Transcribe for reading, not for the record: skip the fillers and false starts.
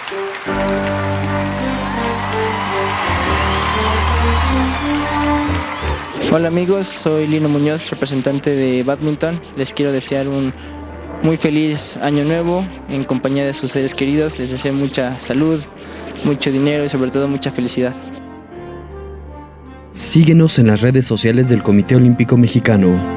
Hola amigos, soy Lino Muñoz, representante de Badminton. Les quiero desear un muy feliz año nuevo en compañía de sus seres queridos. Les deseo mucha salud, mucho dinero y sobre todo mucha felicidad. Síguenos en las redes sociales del Comité Olímpico Mexicano.